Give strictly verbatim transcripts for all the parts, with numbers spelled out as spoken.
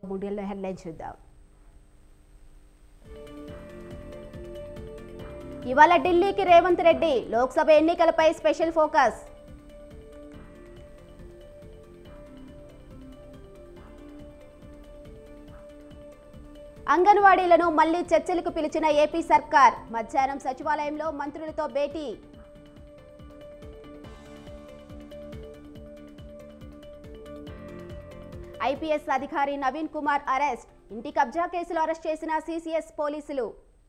మూడేళ్ల హెడ్లైన్ చూద్దాం. ఇవాళ ఢిల్లీకి రేవంత్ రెడ్డి, లోక్సభ ఎన్నికలపై స్పెషల్ ఫోకస్. అంగన్వాడీలను మళ్లీ చర్చలకు పిలిచిన ఏపీ సర్కార్, మధ్యాహ్నం సచివాలయంలో మంత్రులతో భేటీ. ఐపీఎస్ అధికారి నవీన్ కుమార్ అరెస్ట్, ఇంటి కబ్జా కేసులో అరెస్ట్ చేసిన సీసీఎస్ పోలీసులు.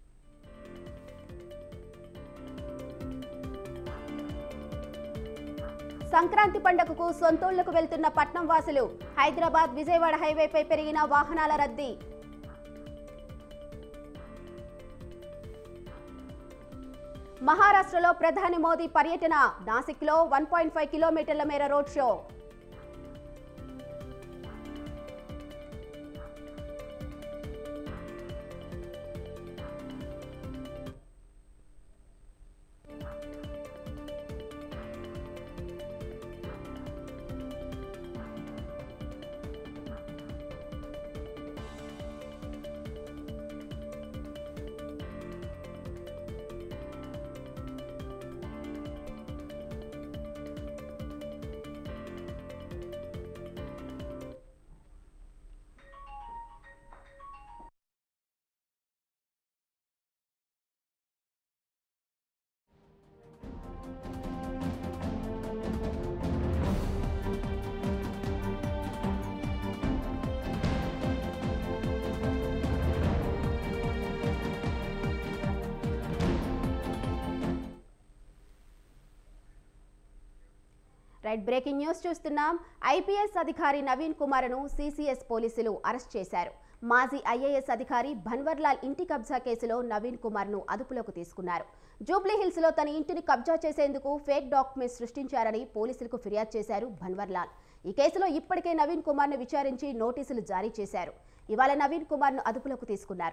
సంక్రాంతి పండుగకు సొంతూళ్లకు వెళ్తున్న పట్నం వాసులు, హైదరాబాద్ విజయవాడ హైవేపై పెరిగిన వాహనాల రద్దీ. మహారాష్ట్రలో ప్రధాని మోదీ పర్యటన, నాసిక్లో వన్ పాయింట్ ఫైవ్ కిలోమీటర్ల మేర road show. Right, breaking news చూస్తున్నాం. ఐపీఎస్ అధికారి నవీన్ కుమార్ను సీసీఎస్ పోలీసులు అరెస్ట్ చేశారు. మాజీ ఐఏఎస్ అధికారి భన్వర్లాల్ ఇంటి కబ్జా కేసులో నవీన్ కుమార్ను అదుపులోకి తీసుకున్నారు. జూబ్లీ హిల్స్ లో తన ఇంటిని కబ్జా చేసేందుకు ఫేక్ డాక్యుమెంట్స్ సృష్టించారని పోలీసులకు ఫిర్యాదు చేశారు భన్వర్లాల్. ఈ కేసులో ఇప్పటికే నవీన్ కుమార్ను విచారించి నోటీసులు జారీ చేశారు. ఇవాళ నవీన్ కుమార్ను అదుపులోకి తీసుకున్నారు.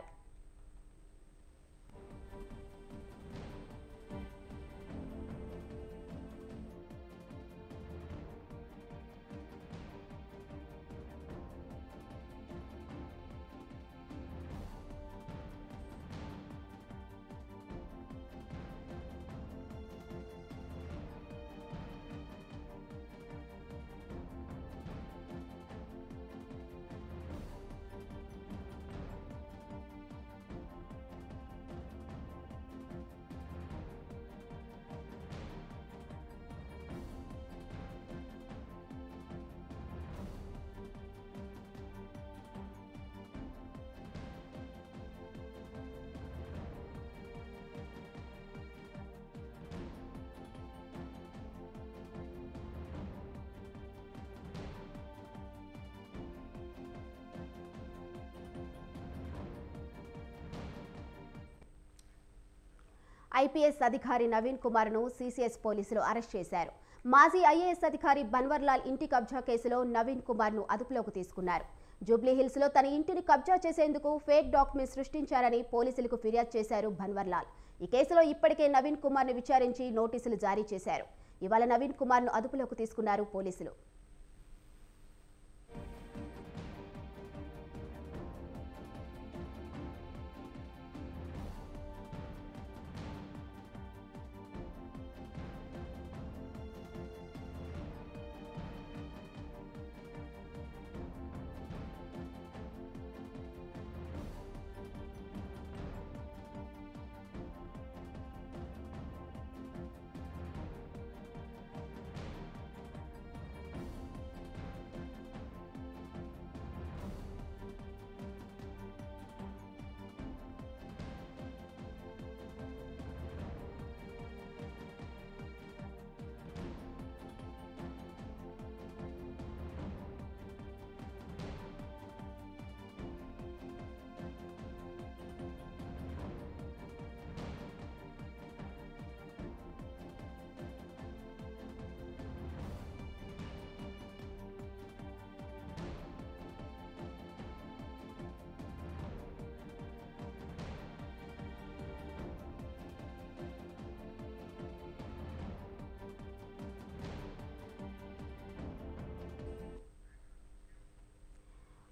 ఐపీఎస్ అధికారి నవీన్ కుమార్ను సీసీఎస్ పోలీసులు అరెస్ట్ చేశారు. మాజీ ఐఏఎస్ అధికారి భన్వర్లాల్ ఇంటి కబ్జా కేసులో నవీన్ కుమార్ను అదుపులోకి తీసుకున్నారు. జూబ్లీ హిల్స్ లో తన ఇంటిని కబ్జా చేసేందుకు ఫేక్ డాక్యుమెంట్స్ సృష్టించారని పోలీసులకు ఫిర్యాదు చేశారు భన్వర్లాల్. ఈ కేసులో ఇప్పటికే నవీన్ కుమార్ను విచారించి నోటీసులు జారీ చేశారు. ఇవాళ నవీన్ కుమార్ను అదుపులోకి తీసుకున్నారు పోలీసులు.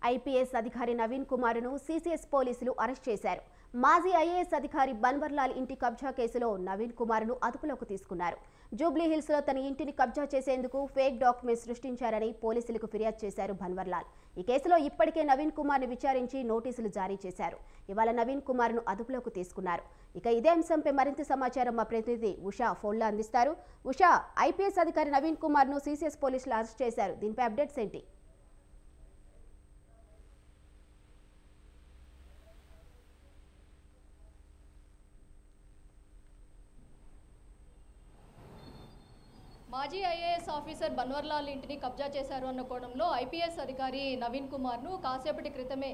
ఐపీఎస్ అధికారి నవీన్ కుమార్ను సీసీఎస్ పోలీసులు అరెస్ట్ చేశారు. మాజీ ఐఏఎస్ అధికారి బన్వర్లాల్ ఇంటి కబ్జా కేసులో నవీన్ కుమార్ను అదుపులోకి తీసుకున్నారు. జూబ్లీ హిల్స్ లో తన ఇంటిని కబ్జా చేసేందుకు ఫేక్ డాక్యుమెంట్స్ సృష్టించారని పోలీసులకు ఫిర్యాదు చేశారు బన్వర్లాల్. ఈ కేసులో ఇప్పటికే నవీన్ కుమార్ని విచారించి నోటీసులు జారీ చేశారు. ఇవాళ నవీన్ కుమార్ను అదుపులోకి తీసుకున్నారు. ఇక ఇదే అంశంపై మరింత సమాచారం మా ప్రతినిధి ఉషా ఫోన్లో అందిస్తారు. ఉషా, ఐపీఎస్ అధికారి నవీన్ కుమార్ను సీసీఎస్ పోలీసులు అరెస్ట్ చేశారు. దీనిపై అప్డేట్స్ ఏంటి? మాజీ ఐఏఎస్ ఆఫీసర్ బన్వర్లాల్ ఇంటిని కబ్జా చేశారు అన్న కోణంలో ఐపీఎస్ అధికారి నవీన్ కుమార్ను కాసేపటి క్రితమే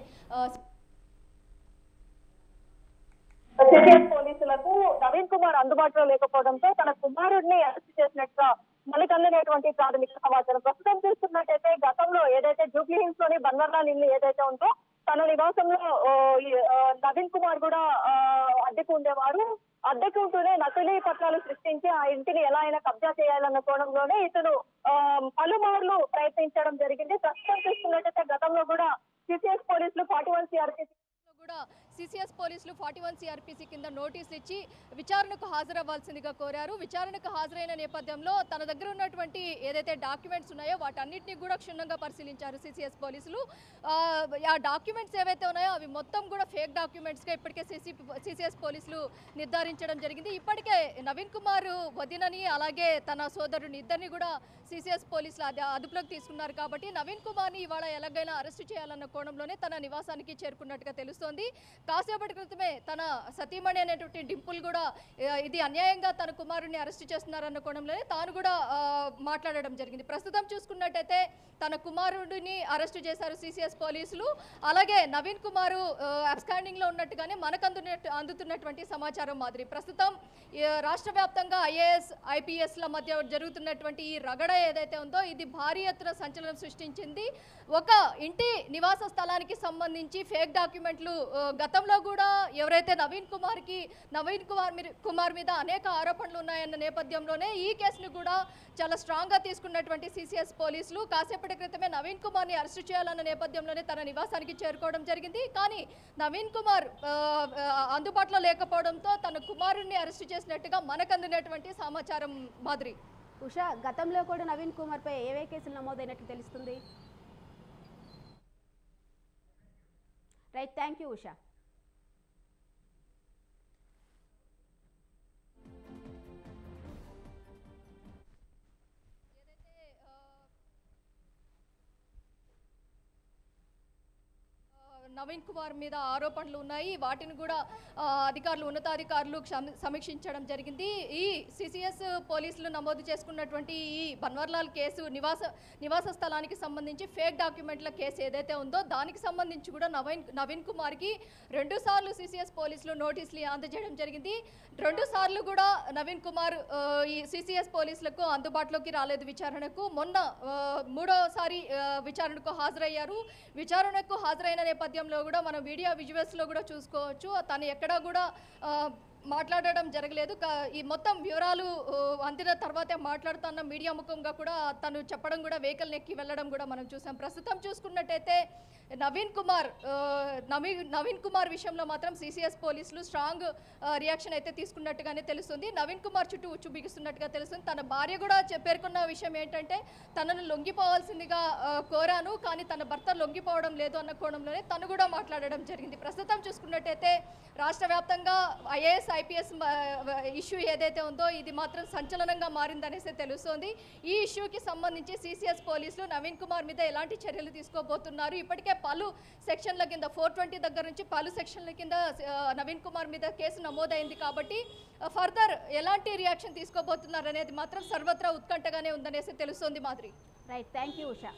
పోలీసులకు నవీన్ కుమార్ అందుబాటులో లేకపోవడంతో తన కుమారుడిని అరెస్ట్ చేసినట్టుగా మనకు అందినటువంటి ప్రాథమిక సమాచారం. ప్రస్తుతం చూస్తున్నట్టయితే గతంలో ఏదైతే జూబ్లీ హిల్స్ లోని బన్వర్లాల్ ఇల్లు ఏదైతే ఉందో తన నివాసంలో నవీన్ కుమార్ కూడా అద్దెకు ఉండేవారు. అద్దెకు ఉంటూనే నకిలీ పత్రాలు సృష్టించి ఆ ఇంటిని ఎలా అయినా కబ్జా చేయాలన్న కోణంలోనే ఇతను పలుమార్లు ప్రయత్నించడం జరిగింది. ప్రస్తుతం చూస్తున్నట్టయితే గతంలో కూడా సిసిఎస్ పోలీసులు ఫార్టీ వన్ సిఆర్పిసి కూడా సిసిఎస్ పోలీసులు ఫార్టీ వన్ సిఆర్పిసి కింద నోటీసులు ఇచ్చి విచారణకు హాజరవ్వాల్సిందిగా కోరారు. విచారణకు హాజరైన నేపథ్యంలో తన దగ్గర ఉన్నటువంటి ఏదైతే డాక్యుమెంట్స్ ఉన్నాయో వాటన్నిటిని కూడా క్షుణ్ణంగా పరిశీలించారు సిసిఎస్ పోలీసులు. ఆ డాక్యుమెంట్స్ ఏవైతే ఉన్నాయో అవి మొత్తం కూడా ఫేక్ డాక్యుమెంట్స్గా ఇప్పటికే సిసి సిసిఎస్ పోలీసులు నిర్ధారించడం జరిగింది. ఇప్పటికే నవీన్ కుమార్ వదినని అలాగే తన సోదరుని ఇద్దరిని కూడా సిసిఎస్ పోలీసులు అదుపులోకి తీసుకున్నారు. కాబట్టి నవీన్ కుమార్ని ఇవాళ ఎలాగైనా అరెస్టు చేయాలన్న కోణంలోనే తన నివాసానికి చేరుకున్నట్టుగా తెలుస్తోంది. కాసేపటి క్రితమే తన సతీమణి అనేటువంటి డింపుల్ కూడా ఇది అన్యాయంగా తన కుమారుడిని అరెస్టు చేస్తున్నారన్న కోణంలోనే తాను కూడా మాట్లాడడం జరిగింది. ప్రస్తుతం చూసుకున్నట్టయితే తన కుమారుడిని అరెస్టు చేశారు సిసిఎస్ పోలీసులు. అలాగే నవీన్ కుమార్ అబ్స్కాండింగ్ లో ఉన్నట్టుగానే మనకు అందు అందుతున్నటువంటి సమాచారం మాదిరి ప్రస్తుతం రాష్ట్ర వ్యాప్తంగా ఐఏఎస్ ఐపీఎస్ల మధ్య జరుగుతున్నటువంటి ఈ రగడ ఏదైతే ఉందో ఇది భారీ ఎత్తున సంచలనం సృష్టించింది. ఒక ఇంటి నివాస స్థలానికి సంబంధించి ఫేక్ డాక్యుమెంట్లు గతంలో కూడా ఎవరైతే నవీన్ కుమార్కి నవీన్ కుమార్ కుమార్ మీద అనేక ఆరోపణలు ఉన్నాయన్న నేపథ్యంలోనే ఈ కేసును కూడా చాలా స్ట్రాంగ్గా తీసుకున్నటువంటి సిసిఎస్ పోలీసులు కాసేపటి క్రితమే నవీన్ కుమార్ని అరెస్టు చేయాలన్న నేపథ్యంలోనే తన నివాసానికి చేరుకోవడం జరిగింది. కానీ నవీన్ కుమార్ అందుబాటులో లేకపోవడంతో తన కుమారుడిని అరెస్టు చేసినట్టుగా మనకు అందినటువంటి సమాచారం మాదిరి. ఉషా, గతంలో కూడా నవీన్ కుమార్ పై ఏవే కేసులు నమోదైనట్లు తెలుస్తుంది? Right, thank you Usha. Naveen Kumar మీద ఆరోపణలు ఉన్నాయి. వాటిని కూడా అధికారులు ఉన్నతాధికారులు సమీక్షించడం జరిగింది. ఈ సిసిఎస్ పోలీసులు నమోదు చేసుకున్నటువంటి ఈ బన్వర్లాల్ కేసు నివాస నివాస స్థలానికి సంబంధించి ఫేక్ డాక్యుమెంట్ల కేసు ఏదైతే ఉందో దానికి సంబంధించి కూడా నవీన్ నవీన్ కుమార్కి రెండు సార్లు సిసిఎస్ పోలీసులు నోటీసులు అందజేయడం జరిగింది. రెండు సార్లు కూడా నవీన్ కుమార్ ఈ సిసిఎస్ పోలీసులకు అందుబాటులోకి రాలేదు విచారణకు. మొన్న మూడోసారి విచారణకు హాజరయ్యారు. విచారణకు హాజరైన నేపథ్యంలో కూడా మనం వీడియో విజువల్స్లో కూడా చూసుకోవచ్చు. తను ఎక్కడా కూడా మాట్లాడడం జరగలేదు. ఈ మొత్తం వివరాలు అందిన తర్వాతే మాట్లాడుతున్న మీడియా ముఖంగా కూడా తను చెప్పడం కూడా వెహికల్ నెక్కి వెళ్ళడం కూడా మనం చూసాం. ప్రస్తుతం చూసుకున్నట్టయితే నవీన్ కుమార్ నవీన్ నవీన్ కుమార్ విషయంలో మాత్రం సిసిఎస్ పోలీసులు స్ట్రాంగ్ రియాక్షన్ అయితే తీసుకున్నట్టుగానే తెలుస్తుంది. నవీన్ కుమార్ చుట్టూ ఉచ్చు బిగుస్తున్నట్టుగా తెలుస్తుంది. తన భార్య కూడా పేర్కొన్న విషయం ఏంటంటే తనను లొంగిపోవాల్సిందిగా కోరాను, కానీ తన భర్త లొంగిపోవడం లేదు అన్న కోణంలోనే తను కూడా మాట్లాడడం జరిగింది. ప్రస్తుతం చూసుకున్నట్టయితే రాష్ట్ర వ్యాప్తంగా ఐఏఎస్ ఐపీఎస్ ఇష్యూ ఏదైతే ఉందో ఇది మాత్రం సంచలనంగా మారిందనేసి తెలుస్తోంది. ఈ ఇష్యూకి సంబంధించి సిసిఎస్ పోలీసులు నవీన్ కుమార్ మీద ఎలాంటి చర్యలు తీసుకోబోతున్నారు? ఇప్పటికే పలు సెక్షన్ల కింద ఫోర్ ట్వంటీ దగ్గర నుంచి పలు సెక్షన్ల కింద నవీన్ కుమార్ మీద కేసు నమోదైంది. కాబట్టి ఫర్దర్ ఎలాంటి రియాక్షన్ తీసుకోబోతున్నారు అనేది మాత్రం సర్వత్రా ఉత్కంఠగానే ఉందనేసి తెలుస్తోంది మాదిరి. Right, thank you Usha.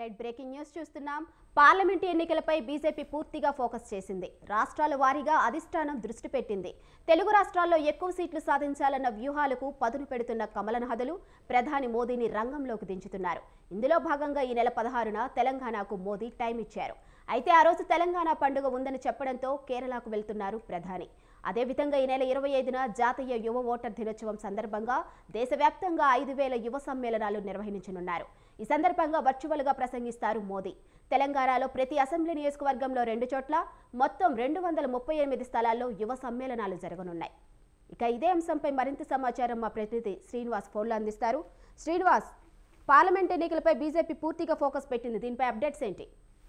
Right breaking news చూస్తున్నాం. పార్లమెంటు ఎన్నికలపై బీజేపీ పూర్తిగా ఫోకస్ చేసింది. రాష్ట్రాల వారీగా అధిష్టానం దృష్టి పెట్టింది. తెలుగు రాష్ట్రాల్లో ఎక్కువ సీట్లు సాధించాలన్న వ్యూహాలకు పదును పెడుతున్న కమలనాథులు ప్రధాని మోదీని రంగంలోకి దించుతున్నారు. ఇందులో భాగంగా ఈ నెల పదహారున తెలంగాణకు మోదీ టైం ఇచ్చారు. అయితే ఆ రోజు తెలంగాణ పండుగ ఉందని చెప్పడంతో కేరళకు వెళ్తున్నారు ప్రధాని. అదేవిధంగా ఈ నెల ఇరవై ఐదున జాతీయ యువ ఓటర్ దినోత్సవం సందర్భంగా దేశవ్యాప్తంగా ఐదు వేల యువ సమ్మేళనాలు నిర్వహించనున్నారు. ఈ సందర్భంగా వర్చువల్గా ప్రసంగిస్తారు మోదీ. తెలంగాణలో ప్రతి అసెంబ్లీ నియోజకవర్గంలో రెండు చోట్ల మొత్తం రెండు వందల ముప్పై ఎనిమిది స్థలాల్లో యువ సమ్మేళనాలు జరగనున్నాయి. ఇక ఇదే అంశంపై మరింత సమాచారం మా ప్రతినిధి శ్రీనివాస్ ఫోన్లో అందిస్తారు. శ్రీనివాస్, పార్లమెంట్ ఎన్నికలపై బీజేపీ పూర్తిగా ఫోకస్ పెట్టింది. దీనిపై అప్డేట్స్ ఏంటి?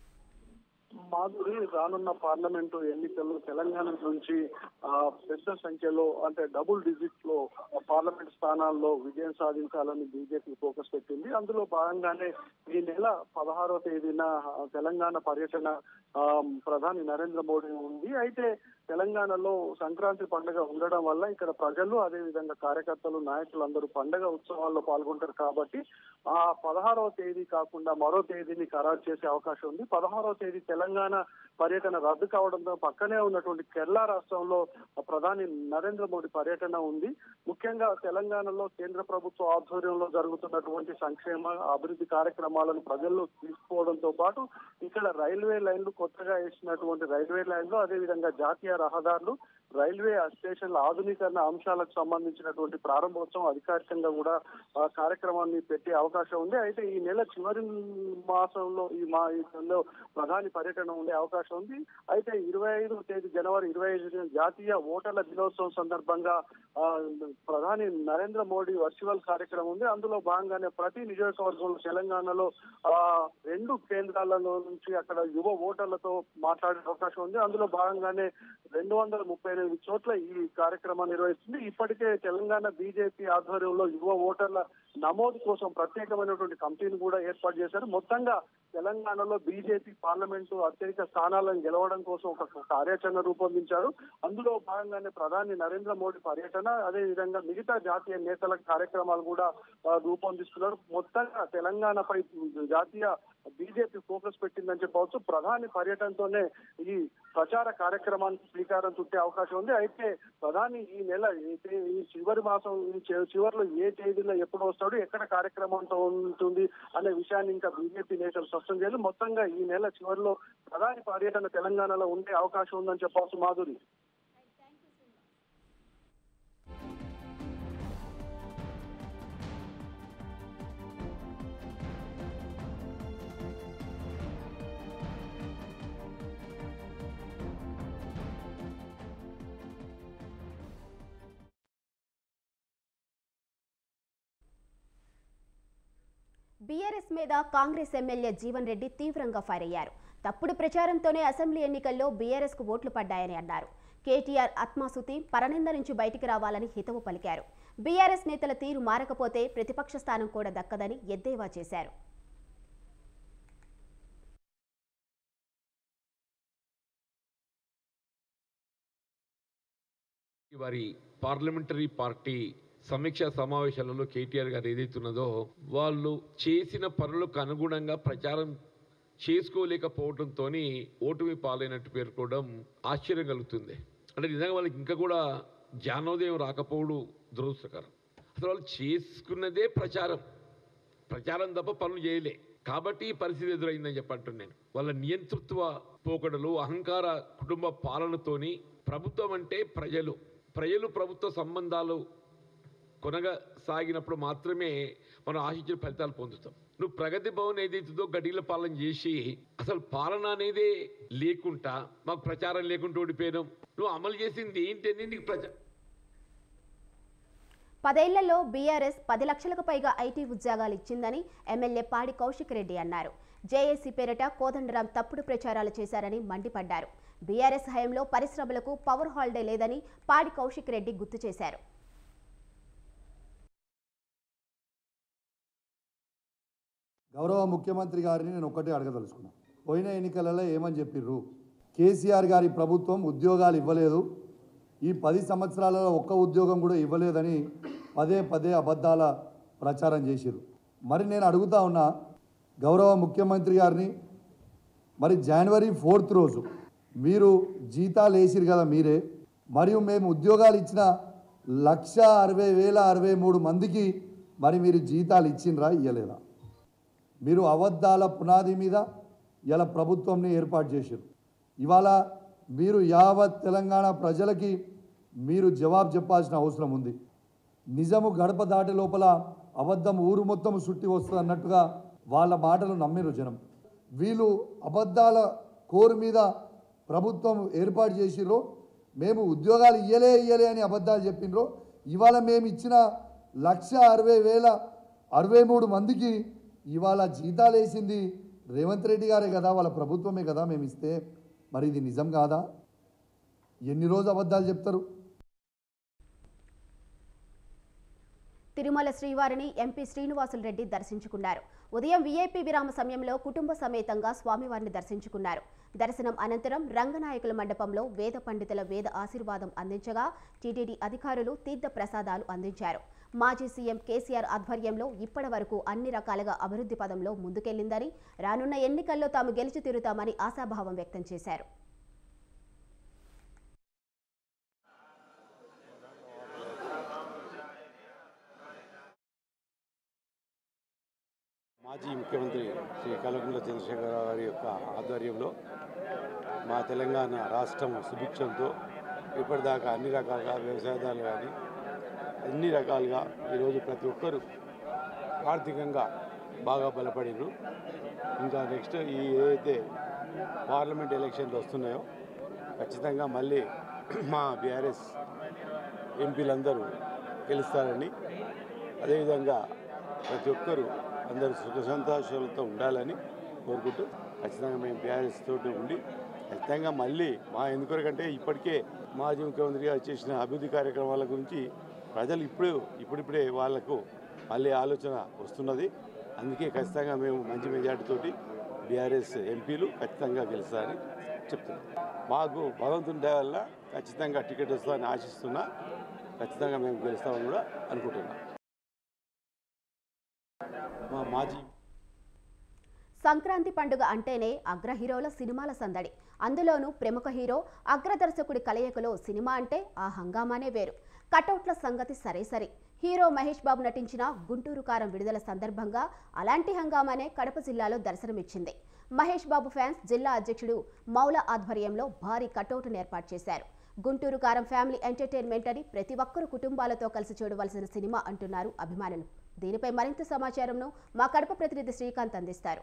మాధురి, రానున్న పార్లమెంటు ఎన్నికల్లో తెలంగాణ నుంచి ఆ పెద్ద సంఖ్యలో అంటే డబుల్ డిజిట్ లో పార్లమెంట్ స్థానాల్లో విజయం సాధించాలని బీజేపీ ఫోకస్ పెట్టింది. అందులో భాగంగానే ఈ నెల పదహారవ తేదీన తెలంగాణ పర్యటన ప్రధాని నరేంద్ర మోడీ ఉంది. అయితే తెలంగాణలో సంక్రాంతి పండుగ ఉండడం వల్ల ఇక్కడ ప్రజలు అదే విధంగా కార్యకర్తలు నాయకులు అందరూ పండుగ ఉత్సవాల్లో పాల్గొంటారు. కాబట్టి ఆ పదహారవ తేదీ కాకుండా మరో తేదీని ఖరారు చేసే అవకాశం ఉంది. పదహారవ తేదీ తెలంగాణ పర్యటన రద్దు కావడంతో పక్కనే ఉన్నటువంటి కేరళ రాష్ట్రంలో ప్రధాని నరేంద్ర మోడీ పర్యటన ఉంది. ముఖ్యంగా తెలంగాణలో కేంద్ర ప్రభుత్వ ఆధ్వర్యంలో జరుగుతున్నటువంటి సంక్షేమ అభివృద్ధి కార్యక్రమాలను ప్రజల్లో తీసుకోవడంతో పాటు ఇక్కడ రైల్వే లైన్లు కొత్తగా వేసినటువంటి రైల్వే లైన్లు అదే విధంగా జాతీయ రహదారులు రైల్వే స్టేషన్ల ఆధునీకరణ అంశాలకు సంబంధించినటువంటి ప్రారంభోత్సవం అధికారికంగా కూడా ఆ కార్యక్రమాన్ని పెట్టే అవకాశం ఉంది. అయితే ఈ నెల చివరి మాసంలో ఈ మా ఈ నెలలో ప్రధాని పర్యటన ఉండే అవకాశం ఉంది. అయితే ఇరవై ఐదు తేదీ జనవరి ఇరవై ఐదు జాతీయ ఓటర్ల దినోత్సవం సందర్భంగా ఆ ప్రధాని నరేంద్ర మోడీ వర్చువల్ కార్యక్రమం ఉంది. అందులో భాగంగానే ప్రతి నియోజకవర్గంలో తెలంగాణలో ఆ రెండు కేంద్రాలలో నుంచి అక్కడ యువ ఓటర్లతో మాట్లాడే అవకాశం ఉంది. అందులో భాగంగానే రెండు వందల ముప్పై ఎనిమిది చోట్ల ఈ కార్యక్రమాన్ని నిర్వహిస్తుంది. ఇప్పటికే తెలంగాణ బీజేపీ ఆధ్వర్యంలో యువ ఓటర్ల నమోదు కోసం ప్రత్యేకమైనటువంటి కమిటీని కూడా ఏర్పాటు చేశారు. మొత్తంగా తెలంగాణలో బీజేపీ పార్లమెంటు అత్యధిక స్థానాలను గెలవడం కోసం ఒక కార్యాచరణ రూపొందించారు. అందులో భాగంగానే ప్రధాని నరేంద్ర మోడీ పర్యటన అదే విధంగా మిగతా జాతీయ నేతల కార్యక్రమాలు కూడా రూపొందిస్తున్నారు. మొత్తంగా తెలంగాణపై జాతీయ బీజేపీ ఫోకస్ పెట్టిందని చెప్పవచ్చు. ప్రధాని పర్యటనతోనే ఈ ప్రచార కార్యక్రమానికి శ్రీకారం చుట్టే అవకాశం ఉంది. అయితే ప్రధాని ఈ నెల ఈ చివరి మాసం చివరిలో ఏ తేదీలో ఎప్పుడు వస్తాడు, ఎక్కడ కార్యక్రమంతో ఉంటుంది అనే విషయాన్ని ఇంకా బీజేపీ నేతలు స్పష్టం చేయాలి. మొత్తంగా ఈ నెల చివరిలో ప్రధాని పర్యటన తెలంగాణలో ఉండే అవకాశం ఉందని చెప్పవచ్చు. మాధురి, బీఆర్ఎస్ మీద కాంగ్రెస్ ఎమ్మెల్యే జీవన్ రెడ్డి తీవ్రంగా ఫైర్ అయ్యారు. తప్పుడు ప్రచారంతోనే అసెంబ్లీ ఎన్నికల్లో బీఆర్ఎస్ కు ఓట్లు పడ్డాయని అన్నారు. కేటీఆర్ ఆత్మస్తుతి పరనింద నుంచి బయటికి రావాలని హితవు పలికారు. బీఆర్ఎస్ నేతల తీరు మారకపోతే ప్రతిపక్ష స్థానం కూడా దక్కదని ఎద్దేవా చేశారు. వారి పార్లమెంటరీ పార్టీ సమీక్షా సమావేశాలలో కేటీఆర్ గారు ఏదైతున్నదో వాళ్ళు చేసిన పనులకు అనుగుణంగా ప్రచారం చేసుకోలేకపోవడంతో ఓటమి పాలైనట్టు పేర్కోవడం ఆశ్చర్యం కలుగుతుంది. అంటే నిజంగా వాళ్ళకి ఇంకా కూడా జ్ఞానోదయం రాకపోవడం దురదృష్టకరం. అసలు వాళ్ళు చేసుకున్నదే ప్రచారం ప్రచారం తప్ప పనులు చేయలే కాబట్టి ఈ పరిస్థితి ఎదురైందని చెప్పంటున్నాను నేను. వాళ్ళ నియంతృత్వ పోకడలు అహంకార కుటుంబ పాలనతోని ప్రభుత్వం అంటే ప్రజలు ప్రజలు ప్రభుత్వ సంబంధాలు కొనసాగినప్పుడు మాత్రమే మనం ఆశించిన ఫలితాలు పొందుతాం. నువ్వు ప్రగతి భవన్ ఏదైతుందో గడిల పాలన చేసి అసలు పాలన అనేదే లేకుండా మాకు ప్రచారం లేకుండా ఓడిపోయాం. నువ్వు అమలు చేసింది ఏంటని నీకు ప్రచారం. పదేళ్లలో బీఆర్ఎస్ పది లక్షలకు పైగా ఐటీ ఉద్యోగాలు ఇచ్చిందని ఎమ్మెల్యే పాడి కౌశిక్ రెడ్డి అన్నారు. జేఏసీ పేరిట కోదండరాం తప్పుడు ప్రచారాలు చేశారని మండిపడ్డారు. బీఆర్ఎస్ హయాంలో పరిశ్రమలకు పవర్ హాలిడే లేదని పాడి కౌశిక్ రెడ్డి గుర్తు చేశారు. గౌరవ ముఖ్యమంత్రి గారిని నేను ఒక్కటే అడగదలుచుకున్నాను. పోయిన ఎన్నికలలో ఏమని చెప్పిర్రు? కేసీఆర్ గారి ప్రభుత్వం ఉద్యోగాలు ఇవ్వలేదు, ఈ పది సంవత్సరాలలో ఒక్క ఉద్యోగం కూడా ఇవ్వలేదని పదే పదే అబద్ధాల ప్రచారం చేసిర్రు. మరి నేను అడుగుతా ఉన్నా, గౌరవ ముఖ్యమంత్రి గారిని మరి జనవరి ఫోర్త్ రోజు మీరు జీతాలు వేసిరు కదా మీరే, మరియు మేము ఉద్యోగాలు ఇచ్చిన లక్ష అరవై వేల అరవై మూడు మందికి మరి మీరు జీతాలు ఇచ్చిండ్రా ఇయ్యలేదా? మీరు అబద్ధాల పునాది మీద ఇలా ప్రభుత్వంని ఏర్పాటు చేశారు. ఇవాళ మీరు యావత్ తెలంగాణ ప్రజలకి మీరు జవాబు చెప్పాల్సిన అవసరం ఉంది. నిజము గడప దాటే లోపల అబద్ధం ఊరు మొత్తం చుట్టి వస్తుంది అన్నట్టుగా వాళ్ళ మాటలు నమ్మిరు జనం. వీళ్ళు అబద్ధాల కోరు మీద ప్రభుత్వం ఏర్పాటు చేసిర్రో, మేము ఉద్యోగాలు ఇయ్యలే ఇయ్యలే అని అబద్ధాలు చెప్పినరో, ఇవాళ మేము ఇచ్చిన లక్ష అరవై వేల అరవై మూడు మందికి ఇవాళ జీతాలు వేసింది రేవంత్ రెడ్డి గారే కదా, వాళ్ళ ప్రభుత్వమే కదా మేము ఇస్తే. మరి ఇది నిజం కాదా? ఎన్ని రోజు అబద్ధాలు చెప్తారు? తిరుమల శ్రీవారిని ఎంపీ శ్రీనివాసులు రెడ్డి దర్శించుకున్నారు. ఉదయం వీఐపీ విరామ సమయంలో కుటుంబ సమేతంగా స్వామివారిని దర్శించుకున్నారు. దర్శనం అనంతరం రంగనాయకుల మండపంలో వేద పండితుల వేద ఆశీర్వాదం అందించగా టీటీడీ అధికారులు తీర్థ ప్రసాదాలు అందించారు. మాజీ సీఎం కేసీఆర్ ఆధ్వర్యంలో ఇప్పటి వరకు అన్ని రకాలుగా అభివృద్ధి పదంలో ముందుకెళ్లిందని, రానున్న ఎన్నికల్లో తాము గెలిచి తీరుతామని ఆశాభావం వ్యక్తం చేశారు. మాజీ ముఖ్యమంత్రి శ్రీ కల్వకుంట్ల చంద్రశేఖరరావు గారి యొక్క ఆధ్వర్యంలో మా తెలంగాణ రాష్ట్రం సుభిక్షంతో ఇప్పటిదాకా అన్ని రకాలుగా వ్యవసాయదారులు కానీ అన్ని రకాలుగా ఈరోజు ప్రతి ఒక్కరూ ఆర్థికంగా బాగా బలపడినారు. ఇంకా నెక్స్ట్ ఈ ఏదైతే పార్లమెంట్ ఎలక్షన్లు వస్తున్నాయో ఖచ్చితంగా మళ్ళీ మా బీఆర్ఎస్ ఎంపీలందరూ గెలుస్తారని, అదేవిధంగా ప్రతి ఒక్కరూ అందరూ సుఖ సంతోషాలతో ఉండాలని కోరుకుంటూ ఖచ్చితంగా మేము బీఆర్ఎస్ తోటి ఉండి ఖచ్చితంగా మళ్ళీ మా ఎందుకొరకంటే ఇప్పటికే మాజీ ముఖ్యమంత్రి గారు చేసిన అభివృద్ధి కార్యక్రమాల గురించి ప్రజలు ఇప్పుడు ఇప్పుడిప్పుడే వాళ్లకు మళ్ళీ ఆలోచన వస్తున్నది. అందుకే ఖచ్చితంగా మేము మంచి మెజార్టీతోటి బీఆర్ఎస్ ఎంపీలు ఖచ్చితంగా గెలుస్తారని చెప్తున్నాం. మాకు భగవంతుని దయ వల్ల ఖచ్చితంగా టికెట్ వస్తుందని ఆశిస్తున్నా. ఖచ్చితంగా మేము గెలుస్తామని కూడా అనుకుంటున్నాం. మా మాజీ సంక్రాంతి పండుగ అంటేనే అగ్ర హీరోల సినిమాల సందడి. అందులోనూ ప్రముఖ హీరో అగ్ర దర్శకుడి కలయికలో సినిమా అంటే ఆ హంగామానే వేరు. కటౌట్ల సంగతి సరే సరే, హీరో మహేష్ బాబు నటించిన గుంటూరు కారం విడుదల సందర్భంగా అలాంటి హంగామానే కడప జిల్లాలో దర్శనమిచ్చింది. మహేష్ బాబు ఫ్యాన్స్ జిల్లా అధ్యక్షుడు మౌల ఆధ్వర్యంలో భారీ కటౌట్ను ఏర్పాటు చేశారు. గుంటూరు కారం ఫ్యామిలీ ఎంటర్టైన్మెంట్ అని ప్రతి ఒక్కరు కుటుంబాలతో కలిసి చూడవలసిన సినిమా అంటున్నారు అభిమానులు. దీనిపై మరింత సమాచారంను మా కడప ప్రతినిధి శ్రీకాంత్ అందిస్తారు.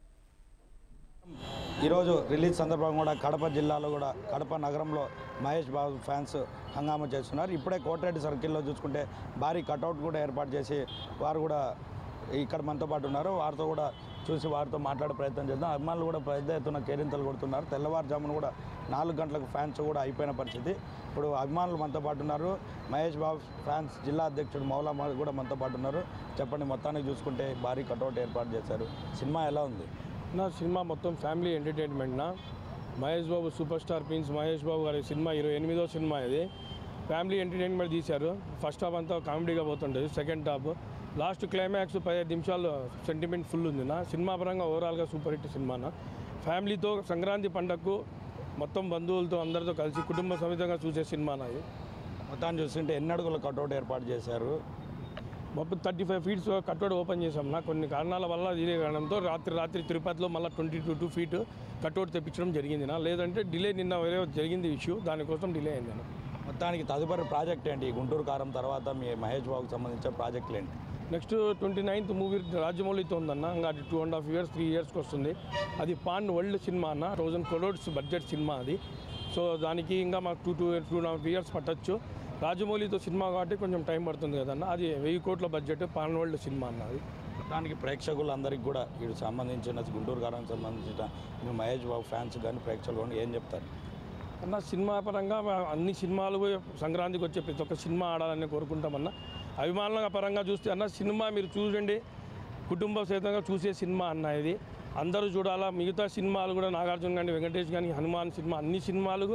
ఈరోజు రిలీజ్ సందర్భంగా కూడా కడప జిల్లాలో కూడా కడప నగరంలో మహేష్ బాబు ఫ్యాన్స్ హంగామా చేస్తున్నారు. ఇప్పుడే కోటిరెడ్డి సర్కిల్లో చూసుకుంటే భారీ కటౌట్ కూడా ఏర్పాటు చేసి వారు కూడా ఇక్కడ మనతో పాటు ఉన్నారు. వారితో కూడా చూసి వారితో మాట్లాడే ప్రయత్నం చేద్దాం. అభిమానులు కూడా పెద్ద ఎత్తున కేరింతలు కొడుతున్నారు. తెల్లవారుజామున కూడా నాలుగు గంటలకు ఫ్యాన్స్ కూడా అయిపోయిన పరిస్థితి. ఇప్పుడు అభిమానులు మనతో పాటు ఉన్నారు. మహేష్ బాబు ఫ్యాన్స్ జిల్లా అధ్యక్షుడు మౌలా కూడా మనతో పాటు ఉన్నారు. చెప్పండి, మొత్తానికి చూసుకుంటే భారీ కటౌట్ ఏర్పాటు చేశారు. సినిమా ఎలా ఉంది? నా సినిమా మొత్తం ఫ్యామిలీ ఎంటర్టైన్మెంట్నా. Mahesh Babu super star prince Mahesh Babu గారి సినిమా ఇరవై ఎనిమిదో సినిమా ఇది. ఫ్యామిలీ ఎంటర్టైన్మెంట్ తీశారు. ఫస్ట్ హాఫ్ అంతా కామెడీగా పోతుంటుంది. సెకండ్ హాఫ్ లాస్ట్ క్లైమాక్స్ పదిహేను నిమిషాలు సెంటిమెంట్ ఫుల్ ఉంది. నా సినిమా పరంగా ఓవరాల్గా సూపర్ హిట్ సినిమానా. ఫ్యామిలీతో సంక్రాంతి పండగకు మొత్తం బంధువులతో అందరితో కలిసి కుటుంబ సమేతంగా చూసే సినిమానా ఇది. మొత్తాన్ని చూస్తుంటే ఎన్ని అడుగుల కటౌట్ ఏర్పాటు చేశారు? మొత్తం thirty five feets cutout open చేసాం. నా కొన్ని కారణాల వల్ల డిలే కావడంతో రాత్రి రాత్రి తిరుపతిలో మళ్ళీ twenty two two feet cutout తెప్పించడం జరిగింది. నా లేదంటే డిలే నిన్న వేరే జరిగింది ఇష్యూ, దానికోసం డిలే అయింది. మొత్తానికి తదుపరి ప్రాజెక్ట్ ఏంటి? గుంటూరు కారం తర్వాత మీ మహేష్ బాబుకి సంబంధించిన ప్రాజెక్టులు ఏంటి? నెక్స్ట్ ట్వంటీ నైన్త్ మూవీ రాజమౌళితో ఉందన్న. ఇంకా అది two and half years three ఇయర్స్కి వస్తుంది. అది పాన్ వరల్డ్ సినిమా అన్న, థౌజండ్ క్రోర్స్ బడ్జెట్ సినిమా అది. సో దానికి ఇంకా మాకు two two two and half years పట్టచ్చు. రాజమౌళితో సినిమా కాబట్టి కొంచెం టైం పడుతుంది కదన్న. అది వెయ్యి కోట్ల బడ్జెట్ పాన్ వరల్డ్ సినిమా అన్నది. దానికి ప్రేక్షకులందరికీ కూడా వీడు సంబంధించిన గుంటూరు కారానికి సంబంధించిన మీ మహేష్ బాబు ఫ్యాన్స్ కానీ ప్రేక్షకులు కానీ ఏం చెప్తారు అన్న? సినిమా పరంగా అన్ని సినిమాలు సంక్రాంతికి వచ్చే ప్రతి ఒక్క సినిమా ఆడాలని కోరుకుంటామన్నా. అభిమానుల పరంగా చూస్తే అన్న సినిమా మీరు చూడండి, కుటుంబ సహితంగా చూసే సినిమా అన్న ఇది. అందరూ చూడాలా. మిగతా సినిమాలు కూడా నాగార్జున కానీ వెంకటేష్ కానీ హనుమాన్ సినిమా అన్ని సినిమాలు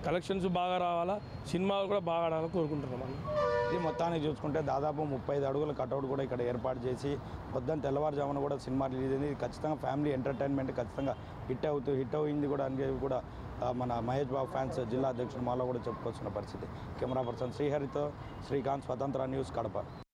కలెక్షన్స్ బాగా రావాలా, సినిమాలు కూడా బాగా ఆడాలని కోరుకుంటున్నాం అన్న. ఇది మొత్తానికి చూసుకుంటే దాదాపు ముప్పై ఐదు అడుగుల కటౌట్ కూడా ఇక్కడ ఏర్పాటు చేసి పొద్దున్న తెల్లవారుజామున కూడా సినిమా రిలీజ్ అయింది. ఇది ఖచ్చితంగా ఫ్యామిలీ ఎంటర్టైన్మెంట్ ఖచ్చితంగా హిట్ అవుతూ హిట్ అయింది కూడా అని కూడా మన మహేష్ బాబు ఫ్యాన్స్ జిల్లా అధ్యక్షుడు మాలో కూడా చెప్పుకొస్తున్న పరిస్థితి. కెమెరా పర్సన్ శ్రీహరితో శ్రీకాంత్, స్వతంత్ర న్యూస్, కడప.